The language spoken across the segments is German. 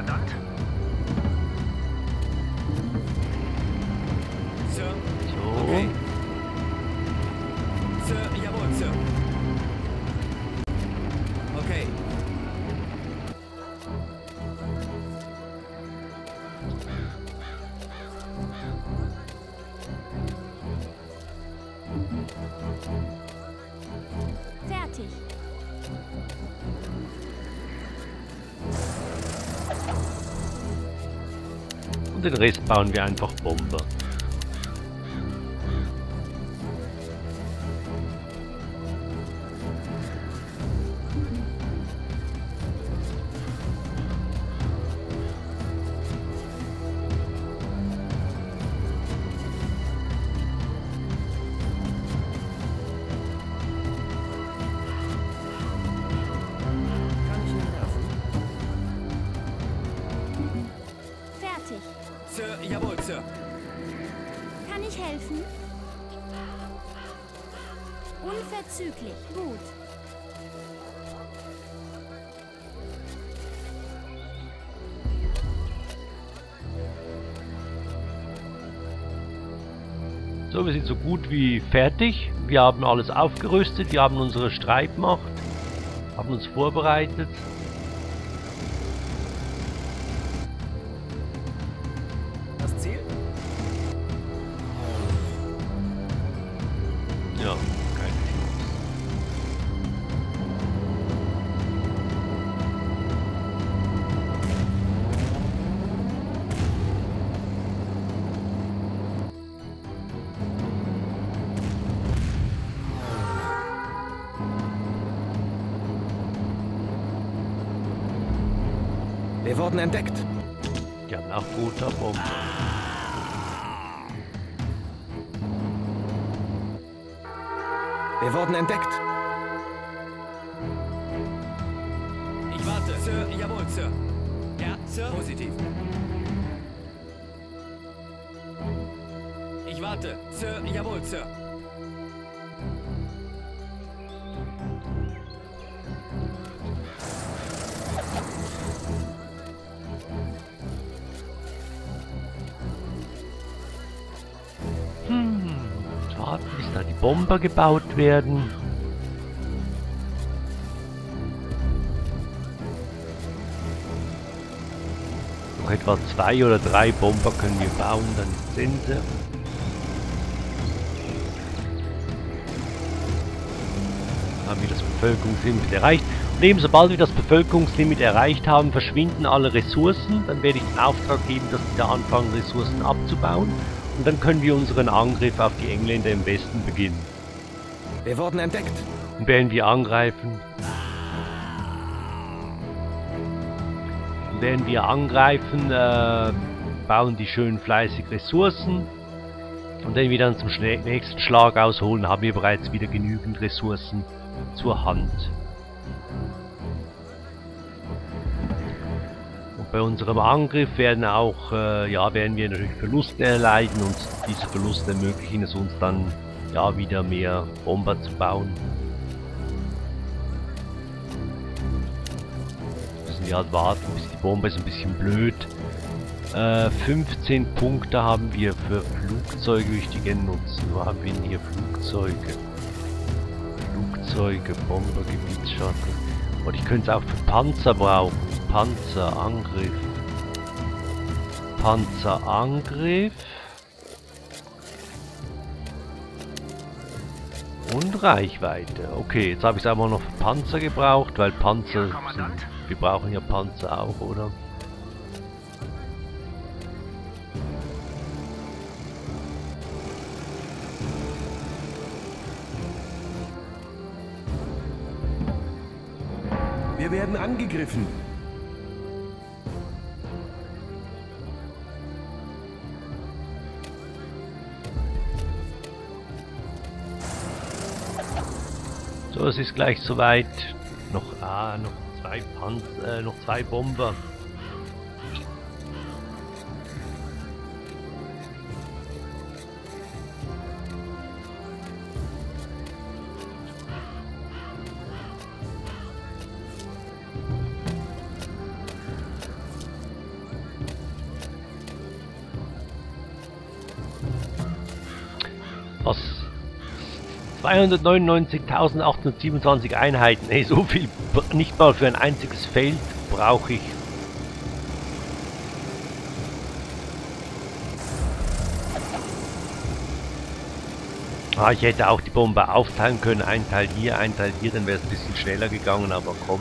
Kommandant. Sir. So. Okay. Sir, jawohl, Sir. Okay. Fertig. Und den Rest bauen wir einfach Bomber. Kann ich Ihnen helfen? Fertig. Sir, jawohl, Sir. Kann ich helfen? Unverzüglich. Gut. So, wir sind so gut wie fertig. Wir haben alles aufgerüstet, wir haben unsere Streitmacht, haben uns vorbereitet. Das Ziel? Ja, keine Chance. Wir wurden entdeckt. Die haben auch Rotorbomben. Wir wurden entdeckt. Ich warte. Sir, jawohl, Sir. Ja, Sir. Positiv. Ich warte. Sir, jawohl, Sir. Warten, bis da die Bomber gebaut werden. Noch etwa 2 oder 3 Bomber können wir bauen, dann sind sie. Haben wir das Bevölkerungslimit erreicht. Und eben sobald wir das Bevölkerungslimit erreicht haben, verschwinden alle Ressourcen. Dann werde ich den Auftrag geben, dass die da anfangen, Ressourcen abzubauen. Und dann können wir unseren Angriff auf die Engländer im Westen beginnen. Wir wurden entdeckt. Und während wir angreifen, bauen die schön fleißig Ressourcen. Und wenn wir dann zum nächsten Schlag ausholen, haben wir bereits wieder genügend Ressourcen zur Hand. Und bei unserem Angriff werden wir natürlich Verluste erleiden, und diese Verluste ermöglichen es uns dann wieder mehr Bomber zu bauen. Müssen wir halt warten, bis die Bombe ist ein bisschen blöd. 15 Punkte haben wir für Flugzeuge, wie ich die gerne nutzen. Wo haben wir denn hier Flugzeuge? Bomber, Gebietsschatten. Und ich könnte es auch für Panzer brauchen. Panzerangriff. Und Reichweite. Okay, jetzt habe ich es einfach noch für Panzer gebraucht, weil Panzer sind, wir brauchen ja Panzer auch, oder? Wir werden angegriffen. So, es ist gleich soweit. Noch zwei Bomber. 299.827 Einheiten. Hey, so viel nicht mal für ein einziges Feld brauche ich. Ah, ich hätte auch die Bombe aufteilen können. Ein Teil hier, dann wäre es ein bisschen schneller gegangen, aber komm.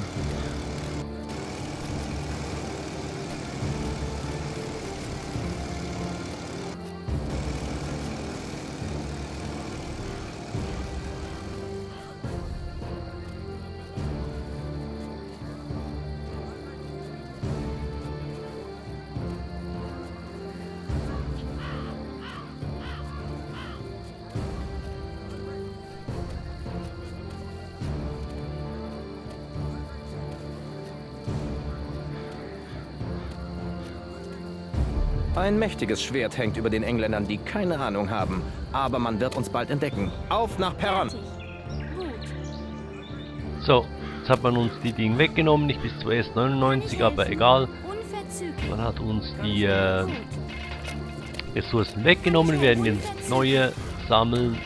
Ein mächtiges Schwert hängt über den Engländern, die keine Ahnung haben. Aber man wird uns bald entdecken. Auf nach Perron! Fertig. Gut. So, jetzt hat man uns die Dinge weggenommen, nicht bis zu S99, aber egal. Unverzüglich. Man hat uns die Ressourcen weggenommen, wir werden jetzt neue sammeln.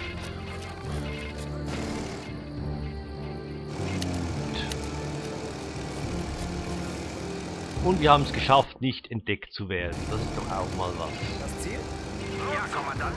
Und wir haben es geschafft, nicht entdeckt zu werden. Das ist doch auch mal was. Das Ziel? Ja, Kommandant.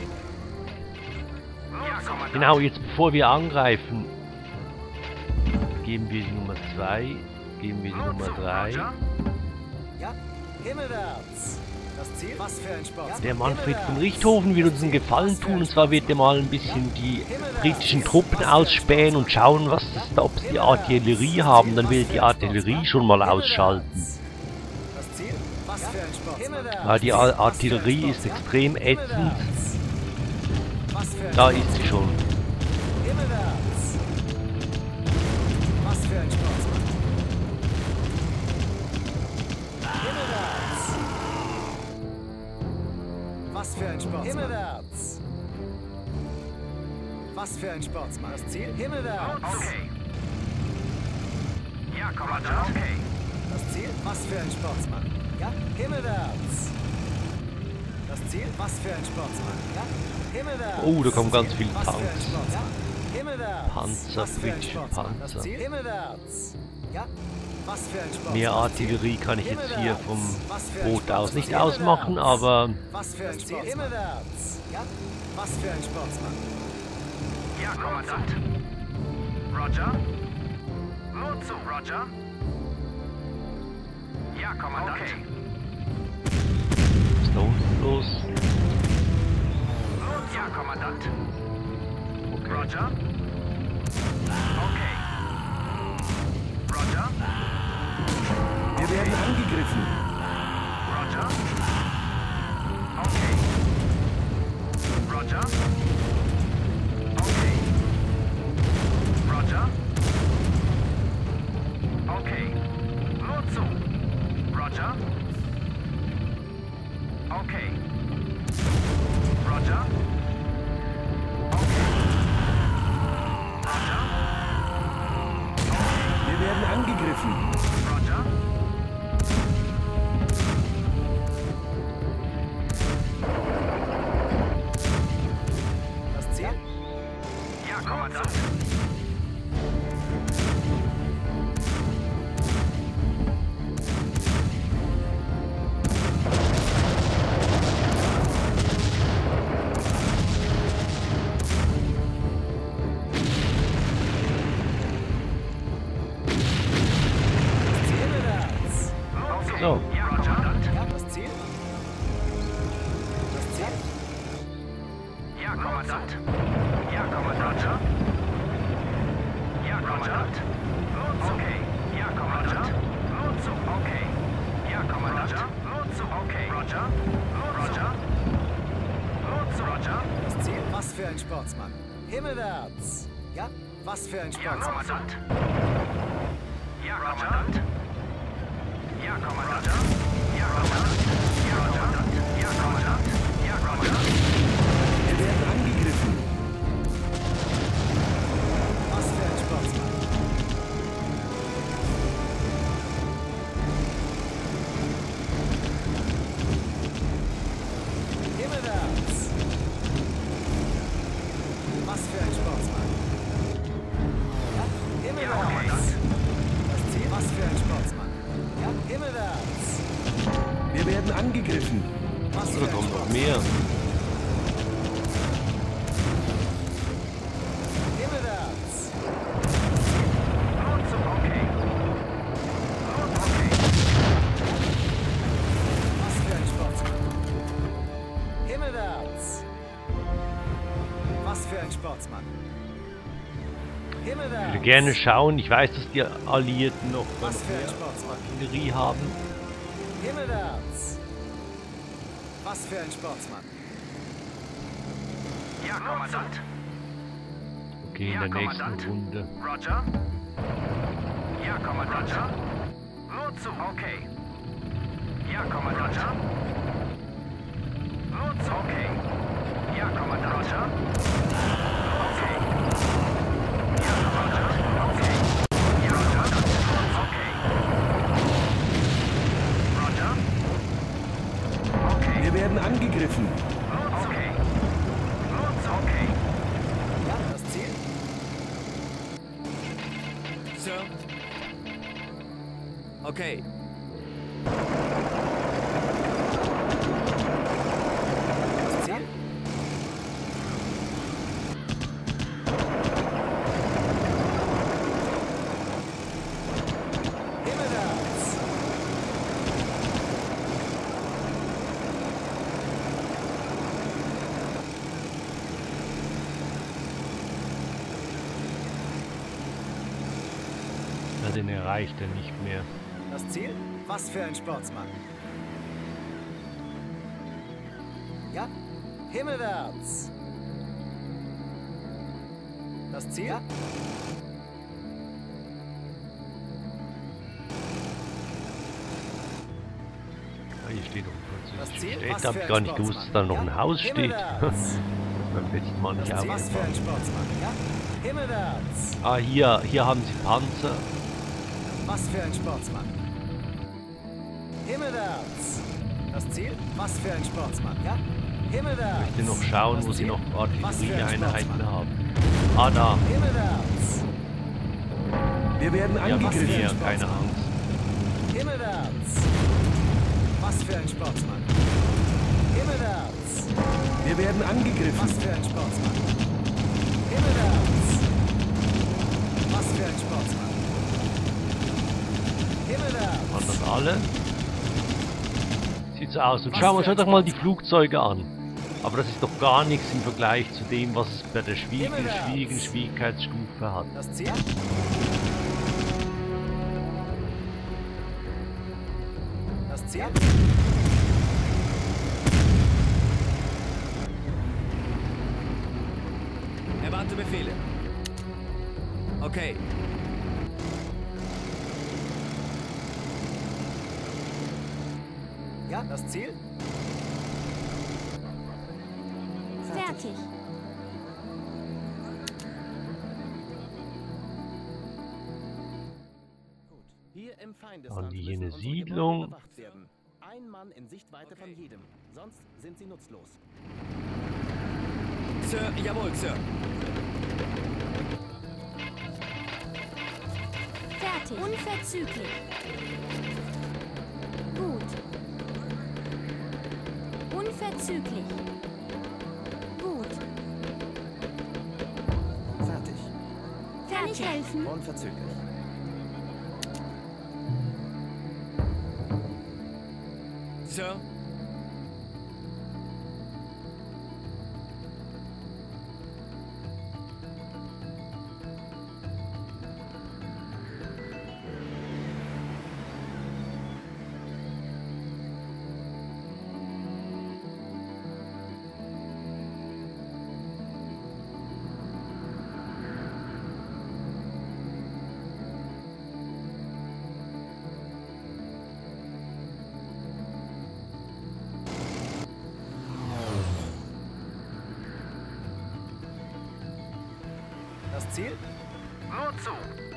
Ja, Kommandant. Genau, jetzt bevor wir angreifen, geben wir die Nummer 2, geben wir die Nummer 3. Roger. Ja, himmelwärts. Das Ziel? Was für ein Sport. Der Manfred von Richthofen wird uns einen Gefallen tun, und zwar wird er mal ein bisschen die britischen Truppen ausspähen und schauen, was das, ob sie Artillerie haben. Dann will er die Artillerie schon mal ausschalten. Das Ziel? Was für ein Sport. Himmelwärts. Weil die Artillerie ist extrem ätzend. Was für ein Da ist sie schon. Himmelwärts. Was für ein Sportsmann. Himmelwärts. Was für ein Sportsmann. Himmelwärts. Was für ein Sportsmann. Das Ziel? Himmelwärts. Okay. Ja, Kommandant. Okay. Das Ziel? Was für ein Sportsmann. Ja, himmelwärts. Das Ziel? Was für ein Sportsmann. Ja, himmelwärts. Oh, da kommen ganz viele Was für ein Tanks. Sportsmann. Ja, himmelwärts. Panzer, Was für ein britische Sportsmann. Panzer. Das Ziel? Himmelwärts. Ja, was für ein Sportsmann. Mehr Artillerie kann ich jetzt hier vom Boot aus nicht ausmachen, aber Was für ein Sportsmann. Himmelwärts. Ja, was für ein Sportsmann. Ja, Kommandant. Roger. Nur zu, Roger. Ja, Kommandant. Okay. was ist da unten los? Ja, Kommandant. Okay. Roger. Okay. Roger. Wir werden angegriffen. Roger. Okay. Roger. Okay. Roger. Okay. Nur zu. Roger. Okay. Roger. Okay. Roger. Wir werden angegriffen. Roger. Das Ziel? Ja, Kommandant. Himmelwärts. Okay. So. Ja, Kommandant. Ja, das Ziel? Das Ziel? Ja, Kommandant. Ja, Kommandant. Ja, Kommandant. Okay. Ja, Kommandant. Okay. Ja, Kommandant. Okay. Roger. Roger. Roger. Das Ziel? Was für ein Sportsmann. Himmelwärts. Ja, was für ein Ja, Sportsmann. Kommandant. Ja, Kommandant. Ja, Kommandant. Ja, Kommandant. Ja, Kommandant. Ja, Kommandant. Ja, Kommandant. Wir werden angegriffen. Was für ein Sportsmann. Himmelwärts. Was für ein Sportsmann. angegriffen. Was Da für ein kommt noch Sportsmann. mehr. Himmelwärts. Was für ein Sportsmann. Himmelwärts. Was für ein Sportsmann. Ich Himmelwärts. würde gerne schauen. Ich weiß, dass die Alliierten noch Was für ein mehr Sportsmann. Artillerie haben. Himmelwärts. Was für ein Sportsmann. Ja, Kommandant. Okay, in der nächsten Runde. Roger. Ja, Kommandant. Roger. Nur zu. Okay. Ja, Kommandant. Roger. Nur zu. Okay. Ja, Kommandant. Roger. Okay. Ja, Kommandant. Okay. Ja, Roger. Okay. Roger. Okay. Wir werden angegriffen. Okay. Nur zu. Okay. Ja, das Ziel. Sir. Okay. Das Ziel. Himmelwärts. Ja, den erreicht er nicht mehr. Das Ziel? Was für ein Sportsmann. Ja, himmelwärts. Das Ziel? Ja. Ja, hier steht doch Das französisch. Ziel? Steht, Was hab für ich ein gar nicht gewusst, dass da noch Sportsmann. ein Haus steht. Himmelwärts. Beim letzten Mal nicht Das Ziel? Was für ein aufgefallen. Sportsmann. Ja, himmelwärts. Ah, hier haben sie Panzer. Was für ein Sportsmann. Himmelwärts. Das Ziel? Was für ein Sportsmann. Ja, himmelwärts. Ich möchte noch schauen, Das wo sie Ziel? noch Was für ein Artillerieeinheiten Sportsmann. haben. Ah, da. Himmelwärts. Wir werden Die haben angegriffen. hier keine Angst. Himmelwärts. Was für ein Sportsmann. Himmelwärts. Wir werden angegriffen. Was für ein Sportsmann. Himmelwärts. Was für ein Sportsmann. Himmelwärts. Waren das alle? Sieht so aus. Und Was schau für ein doch mal die Sportsmann. Flugzeuge an. Aber das ist doch gar nichts im Vergleich zu dem, was es bei der Himmelwärts. Schwierigkeitsstufe hat. Das Ziel? Das Ziel? Erwarte Befehle. Okay. Ja, das Ziel? Fertig. Hier im Dann Feindesland hier eine müssen unsere Gebäude Siedlung. überwacht werden. Ein Mann in Sichtweite von jedem. Sonst sind sie nutzlos. Sir, jawohl, Sir. Fertig. Unverzüglich. Gut. Unverzüglich. Gut. Fertig. Kann ich helfen? Unverzüglich. Sir. Das Ziel? Nur zu.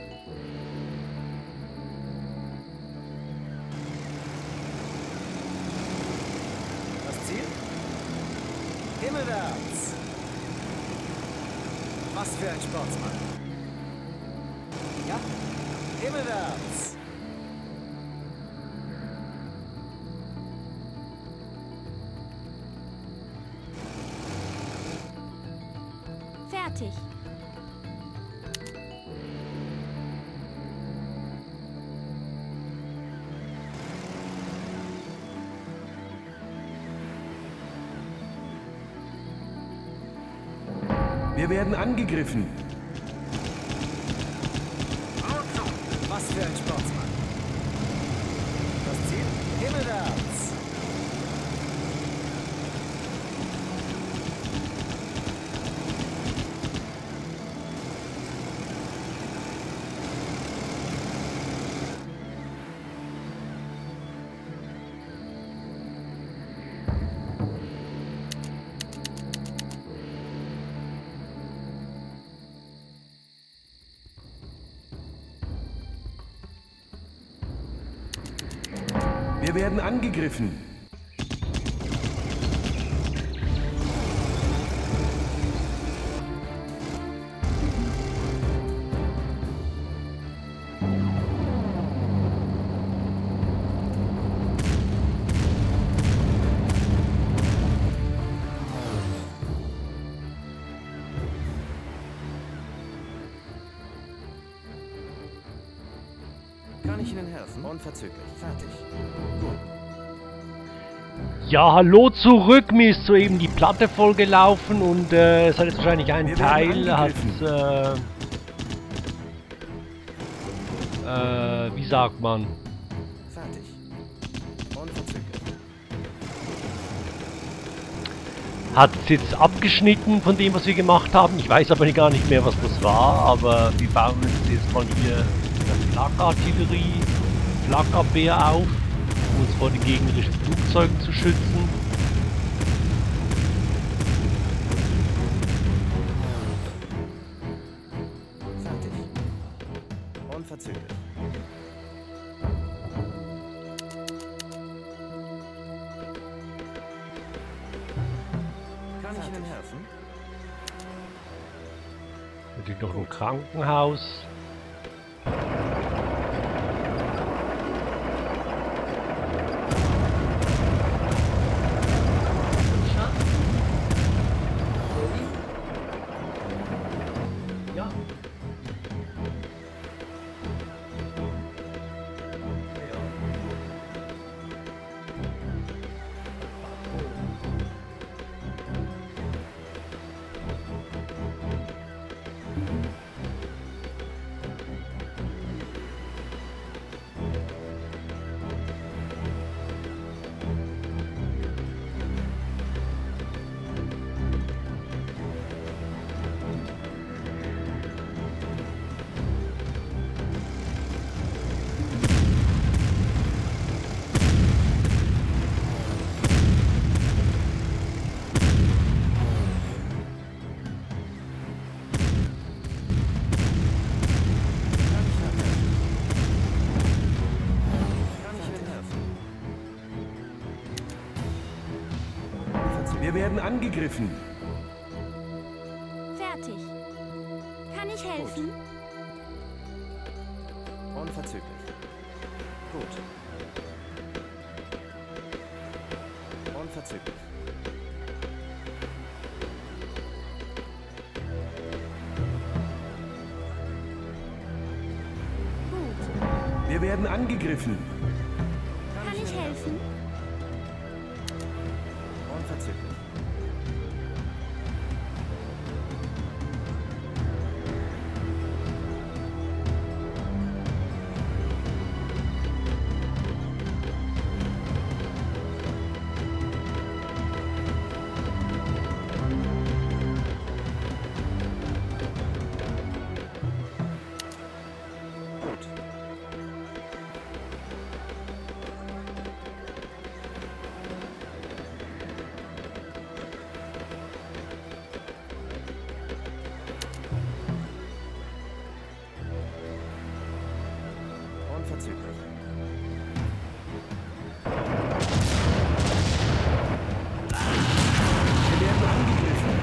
Das Ziel? Himmelwärts. Was für ein Sportsmann. Ja, himmelwärts. Fertig. Wir werden angegriffen. Nur zu. Was für ein Sportsmann. Das Ziel? Himmelwärts. Wir werden angegriffen. Kann ich Ihnen helfen? Unverzüglich. Fertig. Gut. Ja, hallo zurück. Mir ist soeben die Platte vollgelaufen und es hat jetzt wahrscheinlich ein Wir werden Teil, hat, angegriffen. wie sagt man? Fertig. Unverzüglich. Hat es jetzt abgeschnitten von dem, was wir gemacht haben. Ich weiß aber gar nicht mehr, was das war, aber wir bauen uns jetzt mal hier das Flakartillerie, Flakabwehr auf, um uns vor den gegnerischen Flugzeugen zu schützen. Fertig. Unverzüglich. Kann ich Ihnen helfen? Natürlich noch ein Krankenhaus. Wir werden angegriffen. Fertig. Kann ich helfen? Unverzüglich. Gut. Unverzüglich. Gut. Wir werden angegriffen. Kann ich helfen? Unverzüglich. Gut. Unverzüglich. Wir werden angegriffen.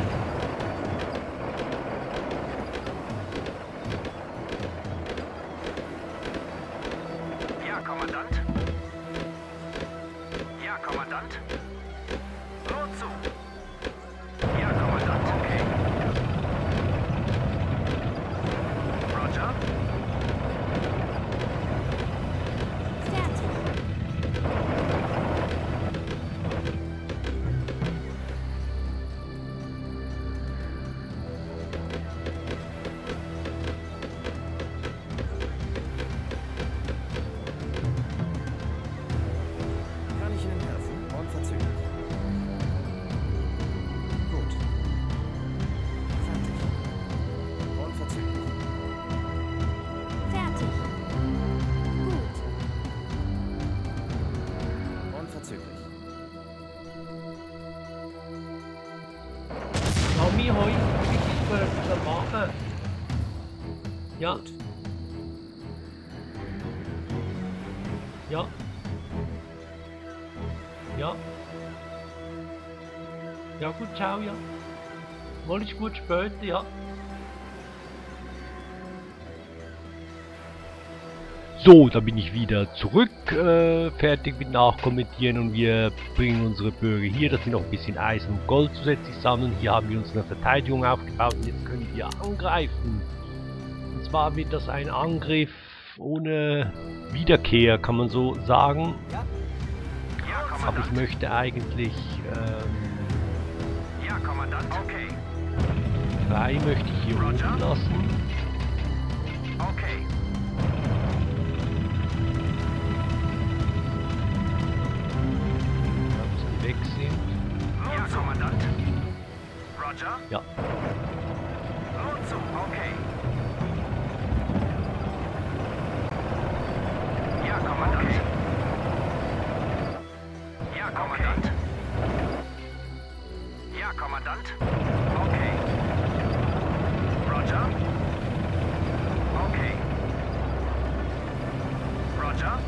Ja, Kommandant. Ja, Kommandant. Nur zu. Ja, Kommandant. Okay. Mami, hoi, ich will machen. Ja. Ja. Ja. Ja gut, ciao, ja. Mal ist gut später, ja. So, da bin ich wieder zurück, fertig mit Nachkommentieren und wir bringen unsere Bürger hier, dass sie noch ein bisschen Eisen und Gold zusätzlich sammeln. Hier haben wir uns eine Verteidigung aufgebaut und jetzt können wir angreifen. Und zwar wird das ein Angriff ohne Wiederkehr, kann man so sagen. Aber ich möchte eigentlich Ja, Kommandant. Okay. 3 möchte ich hier oben lassen. Okay. Dass die weg sind. Ja, Kommandant. Roger. Ja. Nun zu. Okay. Ja, Kommandant. Ja, Kommandant. Ja, Kommandant. Okay. Roger. Okay. Roger.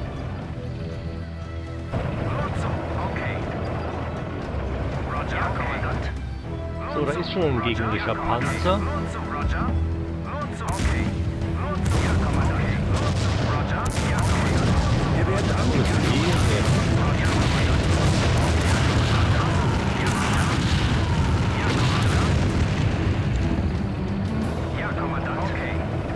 Nun zu. Okay. Roger. Ja, Kommandant. So, da ist schon ein gegnerischer Panzer. Nun zu, Roger. Nun zu. Okay. Nun zu. Ja, Kommandant. Nun zu. Roger. Ja, Kommandant. Wir werden angegriffen. Ja, Kommandant. Okay.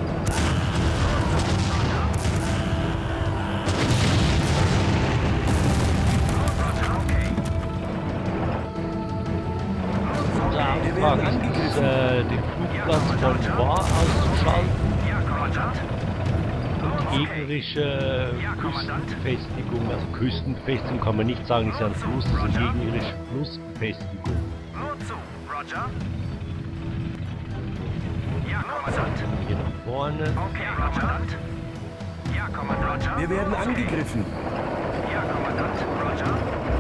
Unser Auftrag ist, den Flugplatz von War auszuschalten Ja, Kommandant. und die gegnerische Küstenbefestigung, also Küstenbefestigung kann man nicht sagen, ist ja ein Fluss, das ist eine gegnerische Flussbefestigung. Nun zu. Roger. Ja, Kommandant. Hier nach vorne. Okay, Kommandant. Ja, Kommandant. Roger. Wir werden angegriffen. Ja, Kommandant. Roger.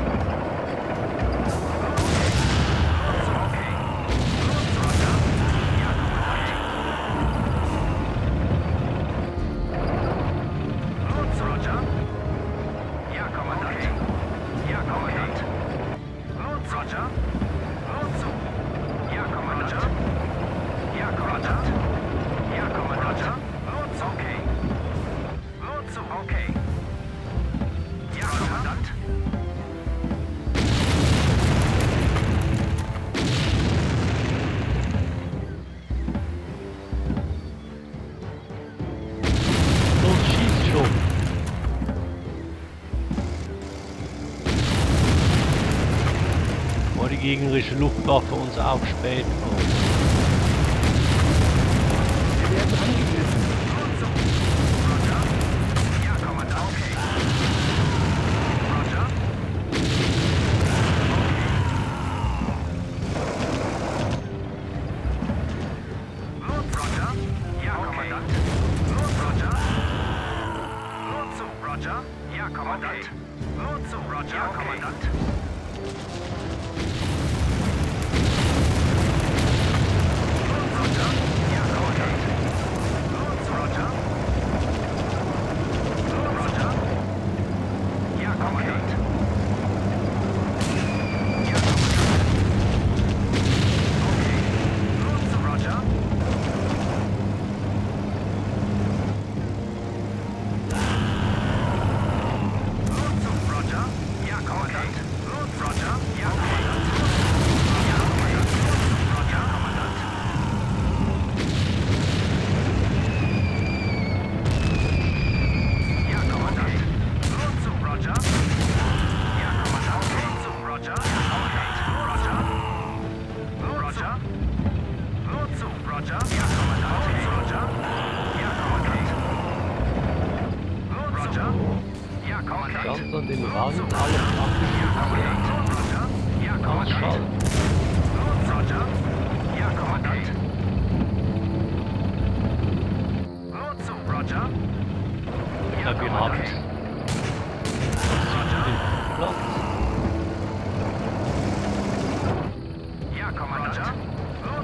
Los, schießt schon! Bevor die gegnerische Luftwaffe uns aufspäht. Wir werden angegriffen. Ja, Kommandant. Nun zu, Roger. Ja, Kommandant. Ganz an den Rand alles abgeschützt. Ausschalten. Ja, wir haben es. Platz. Ja, Kommandant.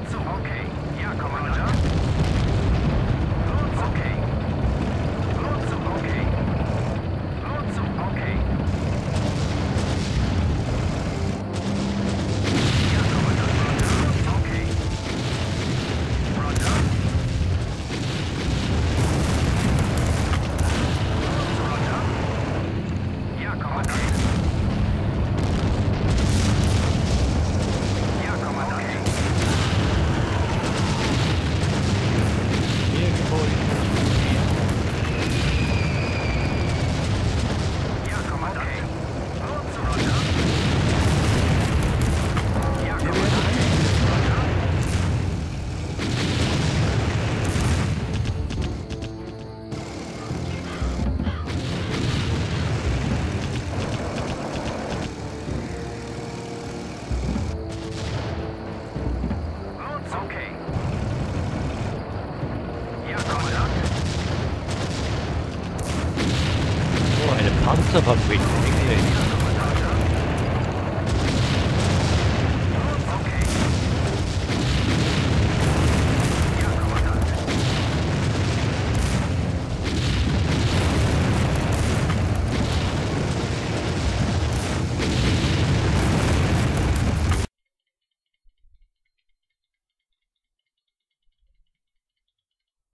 Panzerfabrik, Englisch.